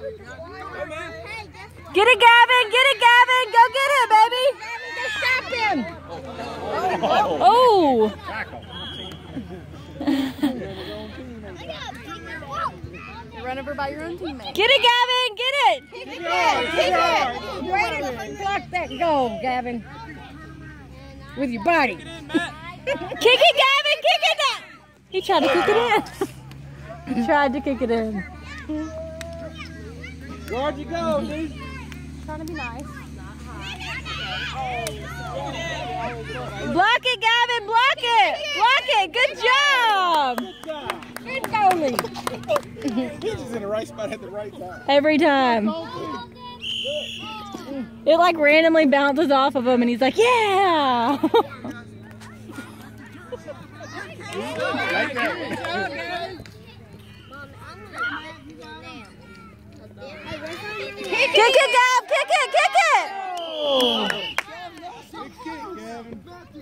Get it, Gavin! Get it, Gavin! Go get it, baby! Just stop him! Oh! You run over by your own teammate. Get it, Gavin! Get it! Kick it, kick it! Way to block that goal, Gavin. With your body. Kick it, Gavin! Kick it! He tried to kick it in. He tried to kick it in. Where'd you go, dude? Trying to be nice. Block it, Gavin! Block it! Block it! Good job! Good goalie. He's just in the right spot at the right time. Every time. It like randomly bounces off of him and he's like, yeah! Like that. Kick it, Gav! Kick it! Kick it! Oh. Good kick, Gavin.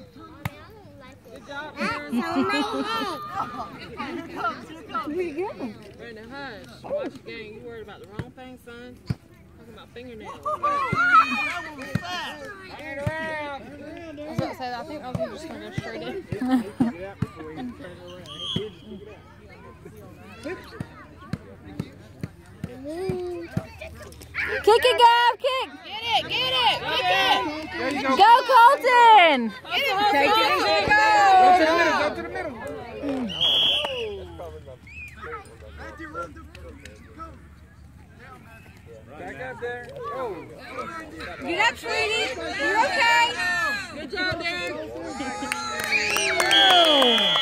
Where you go? Brandon, hush. Watch the game. You worried about the wrong thing, son. Talking about fingernails. I was about to say that. I think I was just going to go straight in. Kick it, Gav! Kick! Get it! Get it! Kick it! There you go. Go, Colton! Get it! Take it! Go to the middle. Go to the middle. Back up there. Oh. Get up, sweetie! You're okay! Good job, Darren. Oh.